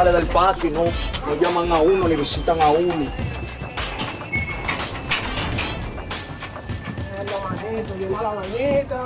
sale del patio y no llaman a uno ni visitan a uno. La manito, llena la vainita.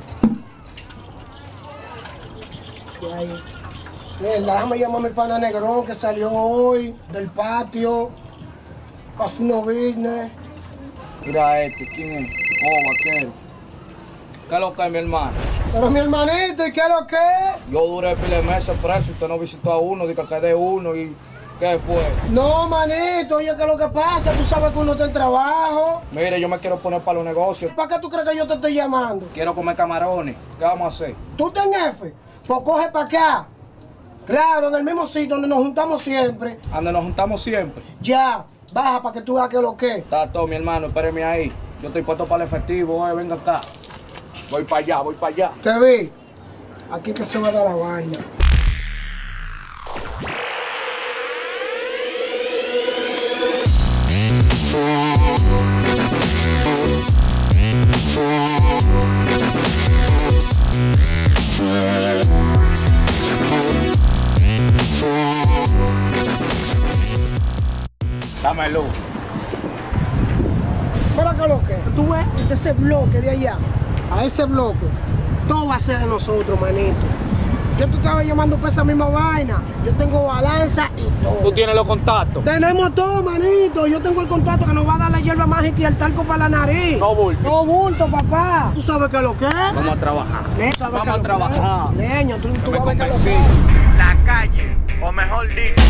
¿Qué hay? Déjame llamarme el pana Negrón que salió hoy del patio. Pasó unos business. Mira ¿quién es? Oh, vaquero. ¿Qué es lo que es, mi hermano? Pero mi hermanito, ¿y qué es lo que es? Yo duré pile de meses preso, usted no visitó a uno, dijo que de uno y ¿qué fue? No, manito, oye, ¿qué es lo que pasa? Tú sabes que uno está en trabajo. Mire, yo me quiero poner para los negocios. ¿Para qué tú crees que yo te estoy llamando? Quiero comer camarones. ¿Qué vamos a hacer? ¿Tú estás en F? Pues coge para acá. Claro, en el mismo sitio donde nos juntamos siempre. Donde nos juntamos siempre. Ya, baja para que tú veas qué es lo que es. Está todo, mi hermano, espéreme ahí. Yo estoy puesto para el efectivo, venga acá. Voy para allá, voy para allá. Te vi. Aquí que se va a dar la vaina. Dámelo. Mira que lo que. Tú ves ese bloque de allá, a ese bloque, todo va a ser de nosotros, manito. Yo te estaba llamando para esa misma vaina. Yo tengo balanza y todo. ¿Tú tienes los contactos? Tenemos todo, manito. Yo tengo el contacto que nos va a dar la hierba mágica y el talco para la nariz. No bulto. No bulto, papá. ¿Tú sabes qué es lo que es? Vamos a trabajar. Vamos a trabajar. Leño, tú vas a ver qué es lo convencí. que es. La calle, o mejor dicho.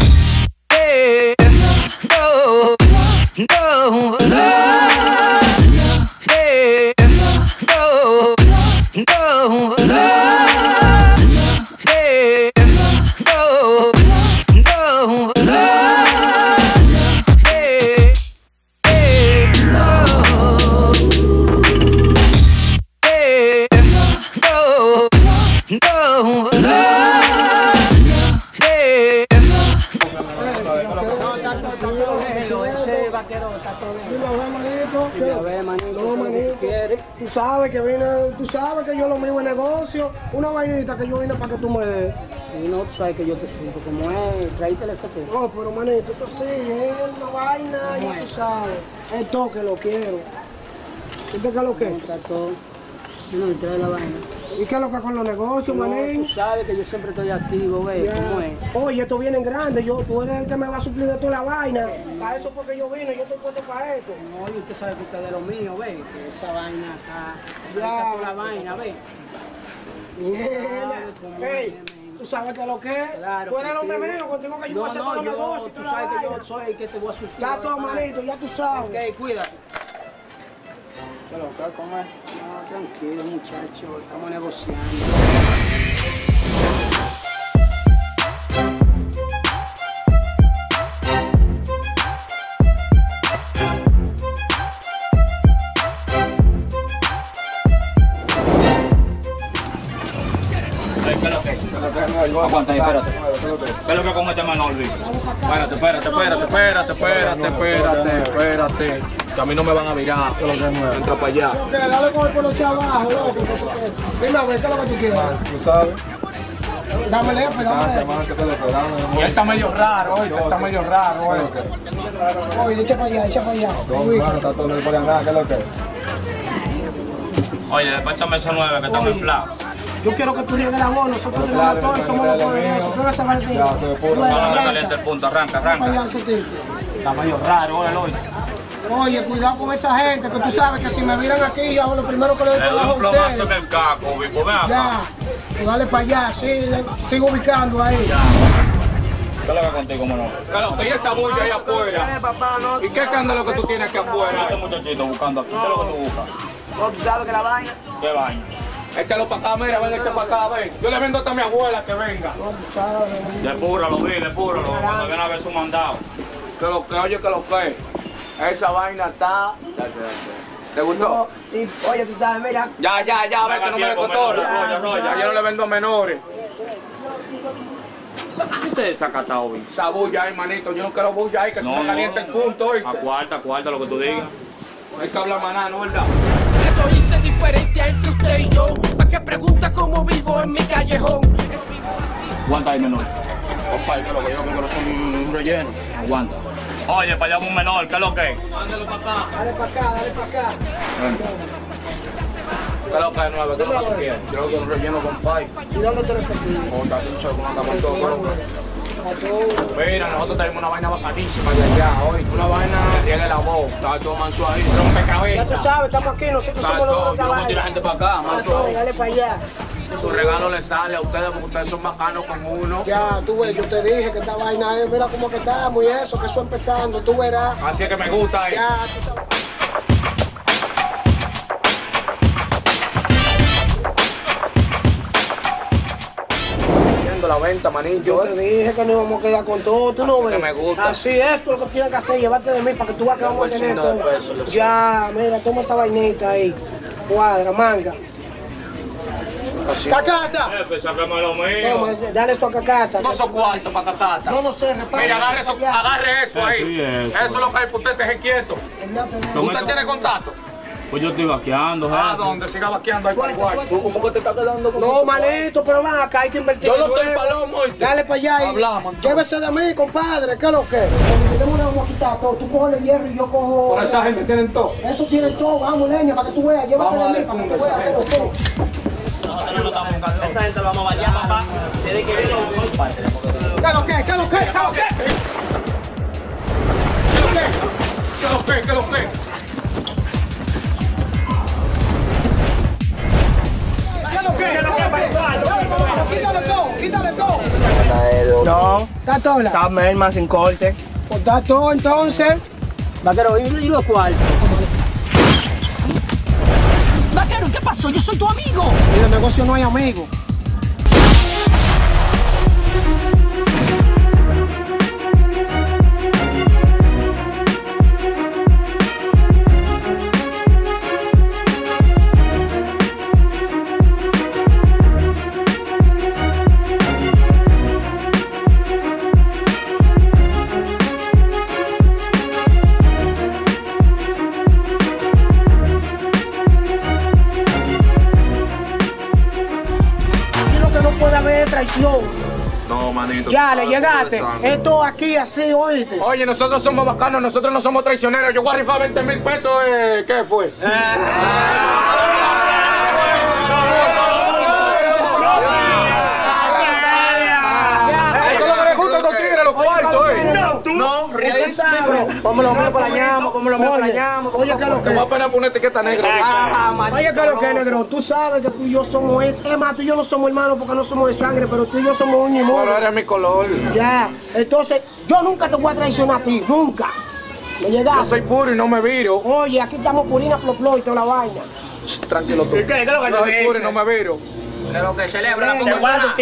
Tú sabes que yo lo mío es negocio, una vainita que yo vine para que tú me des. Y no, tú sabes que yo te subo, como es, traíte el efectivo. No, pero manito, eso sí, es una vaina, ya tú sabes. Es todo que lo quiero. ¿Y qué es lo que es? Trató, no me trae la vaina. ¿Y qué es lo que es con los negocios, No, manín? tú sabes que yo siempre estoy activo, ¿ves? ¿Cómo es? Oye, esto viene en grande, tú eres el que me va a suplir de toda la vaina. Para eso fue que yo vine, yo estoy puesto para esto. No, y usted sabe que usted es de lo mío, ¿ves? Que esa vaina acá, Ya. está con la vaina, ¿ves? Hey, ¿tú sabes qué es lo que es? Claro, tú eres el hombre contigo. mío, contigo que yo voy a hacer todos los negocios. Tú sabes que yo soy el que te voy a surtir. Ya todo, manito, ya tú sabes. Ok, cuídate. ¿Qué lo que con él? No, tranquilo, muchacho, estamos negociando. Aguanta ahí, espérate. ¿Qué es lo que con este menor, Luis? Espérate. Que a mí no me van a virar. Entra para allá. Ok, dale con el pelo abajo, loco. Dime a ver, ¿qué es lo que tú quieres? Tú sabes. Dámele, dámele. Y él está medio raro, oye, está medio raro, oye. Oye, echa para allá, echa para allá. Oye, despáchame esos 9 que están en flaco. Yo quiero que tú llegues la voz, nosotros tenemos todo y somos los poderosos. ¿Qué vas a decir? No caliente el punto, arranca. Está medio raro, oye. Oye, cuidado con esa gente, que tú sabes que si me miran aquí, yo lo primero que le doy Le doy trabajo un a plomazo ustedes. en el caco, Vico, ven acá. Ya, tú dale para allá, sigo ubicando ahí. ¿Qué es lo que contigo, mono? Carlos, ¿qué es esa bulla ahí afuera? ¿Y qué escándalo que tú tienes aquí afuera? Este muchachito buscando aquí, ¿qué es lo que tú buscas? No, tú sabes que la vaina. ¿Qué vaina? Échalo para acá, mira, ven, échalo para acá, ven. Yo le vendo hasta a mi abuela que venga. No, tú sabes. Depúralo, cuando viene a ver su mandado. Que lo que, oye, que lo que. Esa vaina está... ¿Te gustó? No, y, oye, tú sabes, mira. Ya, ve que no me descotorra. Ya, yo no le vendo a menores. ¿Qué es esa catao? Esa bulla ahí, manito. Yo no quiero bulla ahí, que se me caliente el punto, ¿oíste? A cuarta, lo que tú digas. No hay que hablar maná, ¿no, verdad? Esto hice diferencia entre usted y yo. Pa' que pregunta cómo vivo en mi callejón. Aguanta ahí, menor. Compadre, que lo que yo quiero son un relleno. Aguanta. Oye, para allá un menor, ¿qué es lo que es? Mándalo para acá. Dale para acá, dale para acá. ¿Qué es lo que es nuevo? ¿Qué es lo que tú quieres? Quiero que un relleno, compadre. ¿Y dónde te lo conseguí? Onda, tú sabes cómo andamos todos, Mira, nosotros tenemos una vaina bacanísima de allá hoy. Una vaina. Que riegue la voz. Está todo manso ahí. Ya tú Rompecabezas. sabes, estamos aquí, nosotros somos los Yo de vamos a tirar gente para acá, manso ahí. Dale para allá. Su regalo le sale a ustedes porque ustedes son bacanos con uno. Ya, tú ves, yo te dije que esta vaina es, mira cómo que estamos y eso, que eso empezando, tú verás. Así es que me gusta. Ya, tú sabes. La venta, manito. Yo te dije que no íbamos a quedar con todo, tú no Así ves. que me gusta. Así es, eso es lo que tienes que hacer, llevarte de mí para que tú veas que vamos a tener todo. Ya, mira, toma esa vainita ahí. Cuadra, manga. ¡Cacata! Jefe, sácame lo Toma, mío. dale eso a Cacata. No son cuartos para cacata. No, no sé, reparte. Mira, agarre eso ahí. Sí, Eso es lo que hay para usted, deje quieto. ¿Usted tiene contacto? Pues yo estoy vaqueando, ¿A dónde? Siga vaqueando ahí para el Suelta, cuarto. suelta. ¿Cómo que te está quedando con No, manito, pero van acá, hay que invertir. Yo no de soy nuevo. palomo, ¿oíste? Dale para allá y Hablamos, entonces. llévese de mí, compadre, ¿qué es lo que? Cuando lleguemos le vamos a quitar todo. Tú coges el hierro y yo cojo. Por esa gente tienen todo. Eso tienen todo, vamos, leña, para que tú veas. Llévate Vamos a de mí, darle para que tú funda a veas. esa ¿Qué es lo que? Esa gente la vamos a bañar, papá. Desde que vino, compadre. ¿Qué es lo que? ¿Qué es lo que? ¿Qué es lo que? ¿Qué lo que? Quítale todo. No, Está todo. está merma sin corte. Pues está todo entonces. Vaquero, ¿y los cuartos? Vaquero, ¿qué pasó? Yo soy tu amigo. En el negocio no hay amigos. Aquí lo que no puede haber es traición. No, manito. Ya, tú le sabes llegaste. cómo es sangre. Esto aquí así, oíste. Oye, nosotros somos bacanos, nosotros no somos traicioneros. Yo voy a rifar 20,000 pesos. ¿Qué fue? Eso es lo que les gusta a los tigres, los cuartos, No, como lo mío para la llama, como lo mío para la llama. Oye, ¿qué es lo Te voy a que? poner una etiqueta negra. Oye, ¿qué es lo que, negro? Tú sabes que tú y yo somos, es más, tú y yo no somos hermanos porque no somos de sangre, pero tú y yo somos un y modo. Pero eres mi color. Ya, entonces, yo nunca te voy a traicionar a ti, nunca. ¿Me Yo llegaste? soy puro y no me viro. Oye, aquí estamos purina, ploplo y toda la vaina. Tranquilo tú. ¿Qué es lo que Yo tú soy puro y dices? no me viro. De lo que celebra Ven, como ven, sana.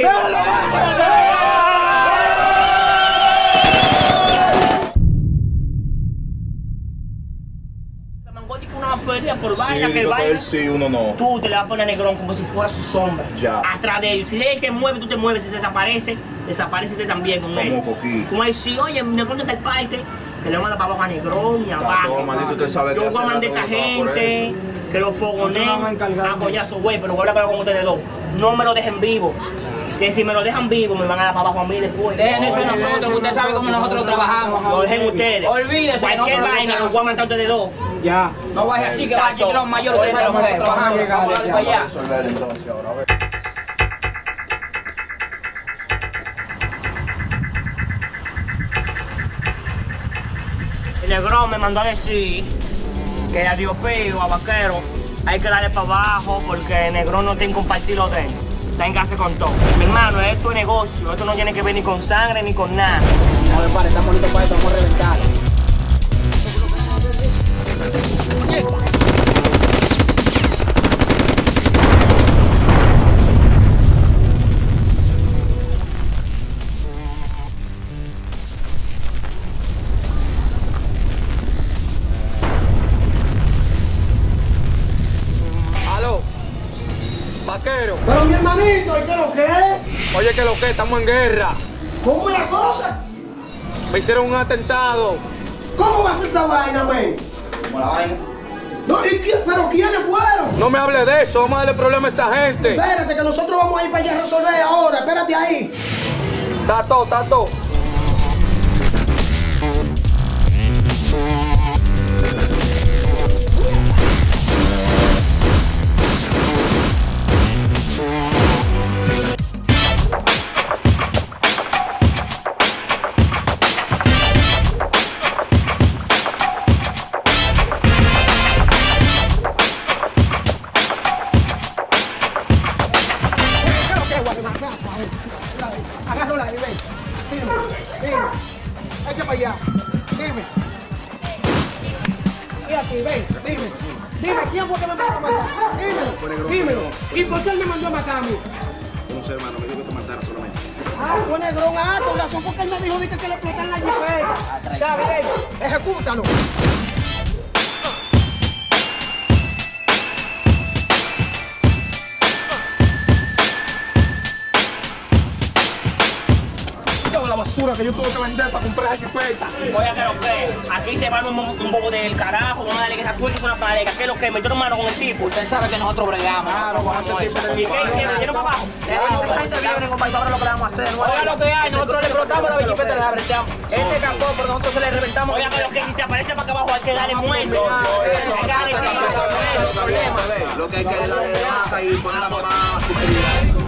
Una feria por Sí, vaina que el digo que vaina. él sí, uno no. Tú te le vas a poner a Negrón como si fuera su sombra. Ya. Atrás de él. Si él se mueve, tú te mueves. Si se desaparece, desaparece también con él. Como Coquí. Como decir, oye, Negrón está el parte, que le manda para abajo a Negrón y Está abajo. todo, manito, usted sabe que Yo voy a hace mandar rato esta no estaba por gente, eso. que los fogoneen a coñazo, güey, pero voy a hablar con ustedes dos. No me lo dejen vivo. Que si me lo dejan vivo, me van a dar para abajo a mí después. Dejen eso nosotros, usted sabe cómo nosotros trabajamos. Lo dejen ustedes. Olvídese, Cualquier nosotros vaina, los voy a matar a ustedes dos. Ya. No vaya así que vaya que los mayores, usted sabe cómo nosotros trabajamos. Vamos a Vamos llegar, para allá. Resolver entonces ahora. A ver. El Negrón me mandó a decir que a Diopeo, a Vaquero, hay que darle para abajo porque el Negrón no tiene compartido de él. Téngase con todo. Mi hermano, esto es negocio, esto no tiene que ver ni con sangre ni con nada. A ver, padre, estamos listos para esto, vamos a reventar. Aló. Vaquero. Pero mi hermanito, ¿y qué es lo que es? Oye, que lo que estamos en guerra. ¿Cómo es la cosa? Me hicieron un atentado. ¿Cómo va a ser esa vaina, men? Como la vaina. No, ¿pero quiénes fueron? No me hable de eso, vamos a darle problema a esa gente. Espérate, que nosotros vamos a ir para allá a resolver ahora. Espérate ahí. Está todo, está todo. Agárrala ahí, ven. Dime. Echa para allá. Dime. Y aquí, ven. Dime, ¿quién fue que me mandó a matar? Dímelo. ¿Y por qué él me mandó a matar a mí? No sé, hermano, me dijo que te matara solamente. Ah, fue Negrón. Con razón porque él me dijo que le explotan la jipeta. Está bien, ejecútalo. La basura que yo tuve que vender para comprar esa jipeta. Oye, que lo que, aquí se va un bobo del carajo, vamos a darle que esa tuerca es una pareja, que lo que me dio mano con el tipo. Usted sabe que nosotros bregamos. Claro, con ese tipo de ¿Y qué hicieron? ¿Dieron para abajo? Esa gente viene, compadre, ahora lo que le vamos a hacer. Oiga lo que hay, nosotros le explotamos la bicicleta y la reventamos. Este sacó, pero nosotros se le reventamos. Oiga, que lo que si se aparece para acá abajo hay que darle muerte. Hay que darle Lo que hay que darle de baja y poner la mamá a su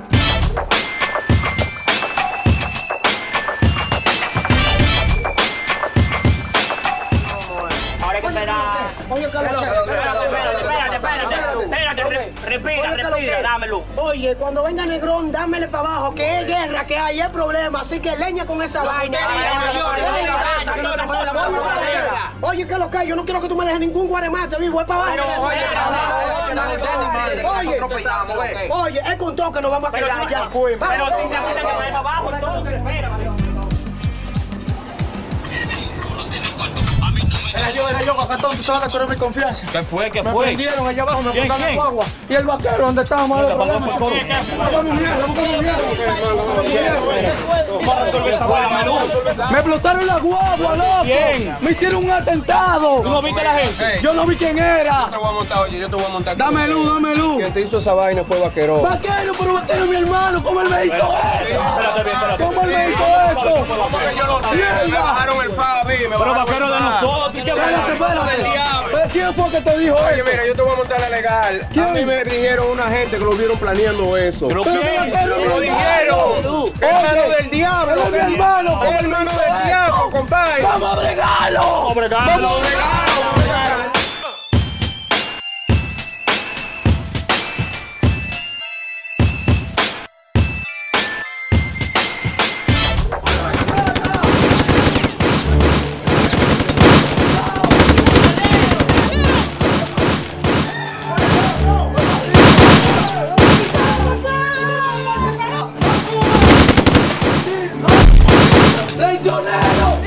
Ahora hay que esperar. Oye, ¿qué es lo que? Respira, dámelo. Oye, cuando venga Negrón, dámele para abajo, que es guerra, que hay problema, así que leña con esa vaina. Oye, ¿qué es lo que? Yo no quiero que tú me dejes ningún guaremate vivo, es para abajo. Oye, es con todo que nos vamos a quedar ya. Pero si se aprieta que va para abajo, entonces, espera. Era yo, Cacatón, tú sabes que tú eres mi confianza. ¿Qué fue? ¿Qué Me fue? prendieron allá abajo, me ¿Quién, botaron quién? agua. Y el vaquero, donde estábamos, el problema. Buscamos mierda. Vamos a resolver esa vaina, Me explotaron la guagua, loco. ¿Quién? Me hicieron un atentado. ¿Tú no viste a la gente? Yo no vi quién era. Yo te voy a montar, oye, yo te voy a montar. Dame luz. Quien te hizo esa vaina fue Vaquero. Vaquero, pero Vaquero es mi hermano. ¿Cómo él me hizo eso? Espérate. ¿Cómo él me hizo eso? Porque yo lo sé, me bajaron el Fabi, me Pero bajaron vaquero el de Fabi. nosotros. ¿Qué Espérate. El diablo. ¿Pero quién fue que te dijo Oye, eso? mira, yo te voy a montar la legal. ¿Quién? A mí me dijeron una gente que lo vieron planeando eso. ¿Pero Pero qué? Vaquero es mi Lo hermano. dijeron. Hermano del diablo. Él es mi hermano. ¿Cómo El él me hermano hizo del eso? diablo, compadre. ¡Vamos a bregarlo! Hombre, Vamos a bregar. ¡Traicionero!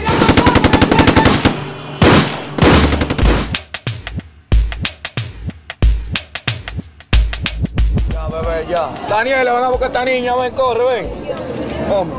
Ya, bebé, ya. Daniela, ven a buscar a esta niña, ven, corre, ven. Vamos.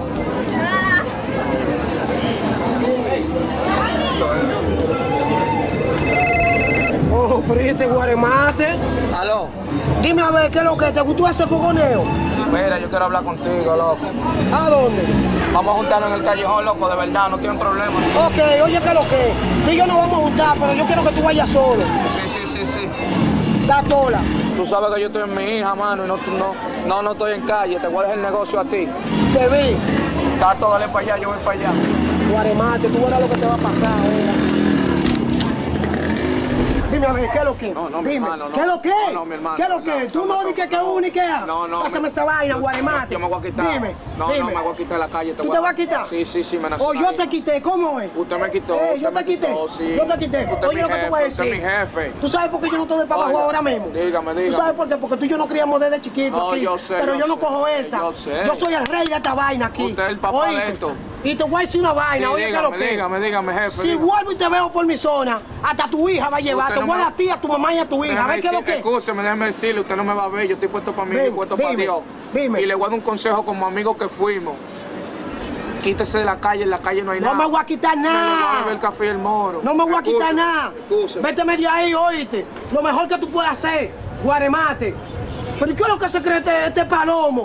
Oh, pero ¿y este guaremate? Aló. Dime a ver, ¿qué es lo que? ¿Te gustó ese fogoneo? Mira, yo quiero hablar contigo, loco. ¿A dónde? Vamos a juntarnos en el callejón, loco, de verdad, no tienen problema. Ok, oye, ¿qué es lo que? Tú y yo nos vamos a juntar, pero yo quiero que tú vayas solo. Sí. Da tola. Tú sabes que yo estoy en mi hija, mano, y no estoy en calle. Te voy a dejar el negocio a ti. Te vi. Tato, dale para allá, yo voy para allá. Guaremate, tú verás lo que te va a pasar, Dime a ver, ¿qué es lo que? No, mi Dime, hermano, no. ¿qué es lo que? No, mi hermano, ¿Qué es lo que? no, Tú no dices que uno y que a. No. Pásame esa vaina, guaremate. Yo me voy a quitar. Dime, No, dime. me voy a quitar de la calle. ¿Tú te vas a quitar? Sí, me nací. O yo te quité, ¿cómo es? Usted me quitó. Yo usted te me quité. quitó, sí. Yo te quité. Usted Oye, es lo mi que tú vas a jefe, usted es decir. mi jefe. ¿Tú sabes por qué yo no estoy de para abajo Oiga, ahora mismo? dígame. ¿Tú sabes por qué? Porque tú y yo nos criamos desde chiquitos No, aquí. yo sé, Pero yo yo no sé, cojo esa. yo sé. Yo soy el rey de esta vaina aquí. Usted es el papá de ¿Oíste? esto. Y te voy a decir una vaina. Sí, Oye, ¿qué es lo que? dígame, jefe. Si dígame. vuelvo y te veo por mi zona, hasta tu hija va a llevar. Usted Te no voy a me- dar a ti, a tu mamá y a tu hija. A ver qué es lo que. Déjeme decirle, usted no me va a ver, yo estoy puesto para mí, Dime, y puesto para dime, Dios. dime. Y le voy a dar un consejo como amigos que fuimos. Quítese de la calle, en la calle no hay No nada. me voy a quitar Me lo voy a nada. beber el café y el moro. No me voy a quitar Excúseme, nada. excúseme. Véteme de ahí, oíste. Lo mejor que tú puedes hacer, guaremate. Pero ¿y qué es lo que se cree este palomo?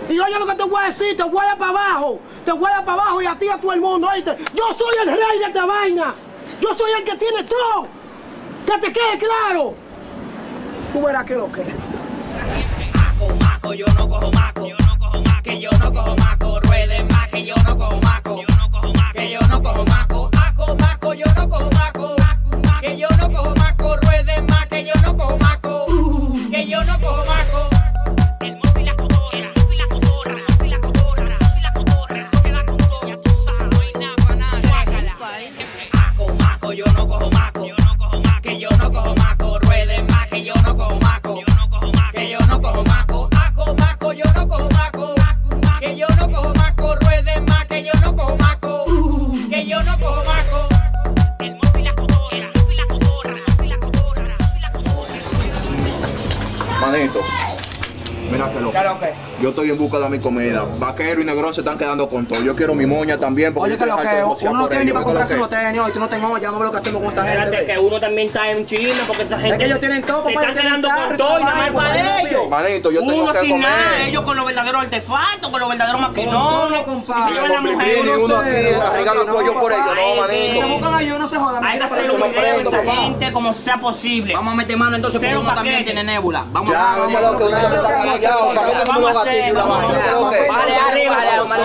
Y oye lo que te voy a decir, te voy a dar para abajo. Te voy a dar para abajo y a ti y a todo el mundo, ¿oíste? Yo soy el rey de esta vaina. Yo soy el que tiene todo. Que te quede claro. Tú verás que lo que es. Maco, yo no cojo maco. Yo no cojo maco. Que yo no cojo maco. Rueden más que yo no cojo maco. Yo no cojo maco. Que yo no cojo maco. Maco, yo no cojo maco. Que yo no cojo maco. Rueden más que yo no cojo maco. Que yo no cojo maco. El mozo y la cotorra. El mozo y la cotorra. El mozo y la cotorra. El mozo y la cotorra. No queda con todo. Ya tú sabes. No hay nada para nada. Maco, yo no cojo maco. Yo no cojo maco. Que yo no cojo maco. Rueden más que yo no cojo maco. Yo no cojo maco. Que yo no cojo maco. Maco, yo no cojo maco. Que yo no cojo maco. Rueden más que yo no cojo maco. Que yo no cojo maco. El mozo y la cotorra. El mozo y la cotorra. El mozo y la cotorra. El mozo y la cotorra. Manito, mira que loco. Claro que. Yo estoy en busca de mi comida. Vaquero y Negrón se están quedando con todo. Yo quiero mi moña también porque Oye, que yo lo estoy que harto de josear uno no por tiene ni ellos. para ¿Qué es lo comprarse que? unos tenis, hoy tú no tengo ya, vamos a ver lo que hacemos con esta Espérate, gente. que uno también está en China porque esta gente. Es que ellos tienen todo, se papá, están ellos tienen quedando con carro, todo y nada más trabajo, para papi. ellos. Manito, yo tengo Uno que sin comer. nada, ellos con los verdaderos artefactos, con los verdaderos maquinones. compadre. Mira, con Blin y uno aquí arreglando el cuello por ellos. No, manito. Se buscan ahí, no se jodan. Hay que hacer Eso un no video prendo, a esta papá. gente como sea posible. Vamos a meter mano entonces porque Cero uno también paquete. tiene nébula. Vamos Ya, a no lo que uno se está callado. ¿Para qué tenemos los gatillos y la vaina? ¿Qué es lo que? Vale, arriba,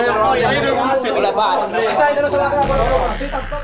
Esa gente no se va a quedar por la ropa, así tampoco.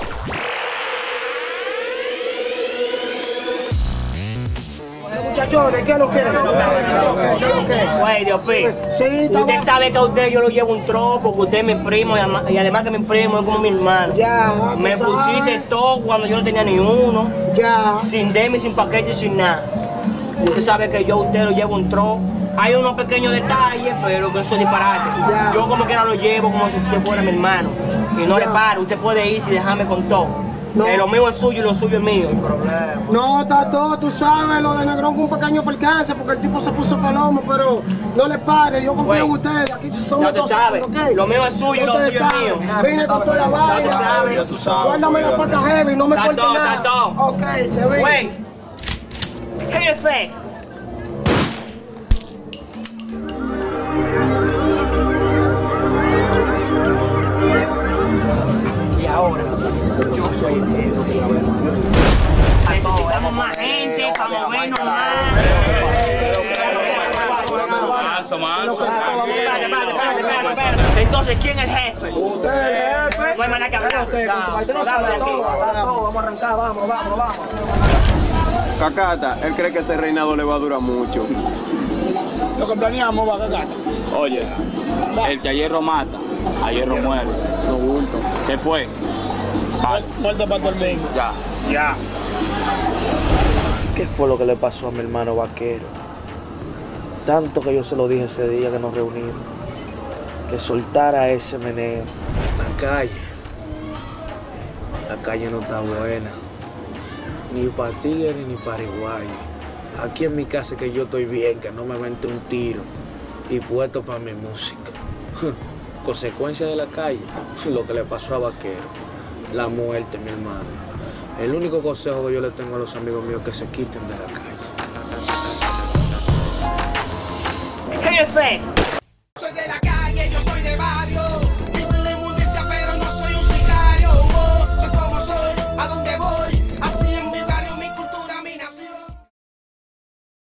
Muchachones, ¿qué es lo que es? ¿Qué es lo que es? Güey, Dios mío. Sí, está Usted bien. sabe que a usted yo lo llevo un tropo, que usted es mi primo y además que mi primo es como mi hermano. Ya, tú Me sabes. pusiste todo cuando yo no tenía ni uno, Ya. sin demi, sin paquete, sin nada. Usted sabe que yo a usted lo llevo un tropo. Hay unos pequeños detalles, pero que eso es disparate. Ya. Yo como quiera lo llevo como si usted fuera mi hermano. Y no le paro, usted puede irse y dejarme con todo. No. Que lo mío es suyo y lo suyo es mío. No, está todo, tú sabes, lo de Negrón fue un pequeño percance porque el tipo se puso palomo, pero no le pare, yo confío en Güey, ustedes, aquí somos ya tú sabes, ¿ok? lo mío es suyo y lo Ustedes suyo es saben. mío. Vine con toda la vaina, sabes. Ya tú sabes. guárdame la pata heavy, no me Está cortes todo, nada. está todo. Ok, te vi. Güey, jefe. Y ahora, yo soy el centro de la verdad. Necesitamos más gente para movernos más. Espérate. Entonces, ¿quién es el jefe? Usted es el jefe. No hay manera que hablar. Usted no sabe todo, vamos a arrancar, vamos. Cacata, él cree que ese reinado le va a durar mucho. Lo que planeamos va a cagar. Oye, el que a hierro mata, a hierro muere. No bulto. Se fue. Muerte para todo el mundo. Ya. ¿Qué fue lo que le pasó a mi hermano Vaquero? Tanto que yo se lo dije ese día que nos reunimos, que soltara ese meneo. La calle no está buena, ni para tigre ni para igual. Aquí en mi casa es que yo estoy bien, que no me vente un tiro y puesto para mi música. Consecuencia de la calle, lo que le pasó a Vaquero, la muerte, mi hermano. El único consejo que yo le tengo a los amigos míos es que se quiten de la calle. Jefe,